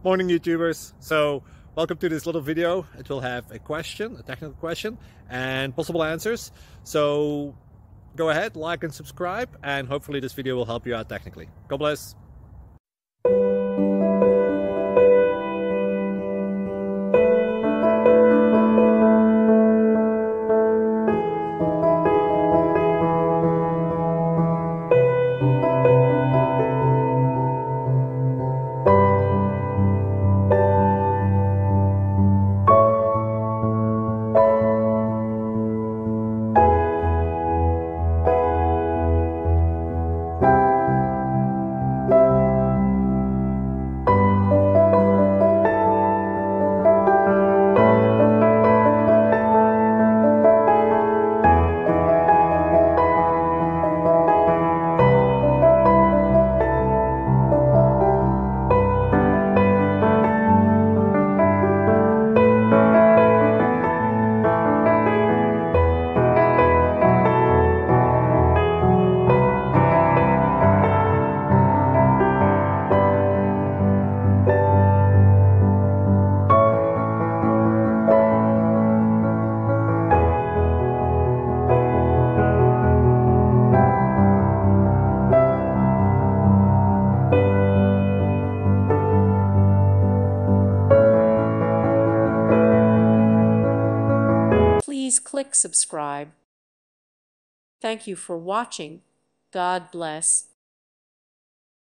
Morning YouTubers. So welcome to this little video. It will have a question, a technical question, and possible answers. So go ahead, like and subscribe, and hopefully this video will help you out technically. God bless. Please click subscribe. Thank you for watching. God bless.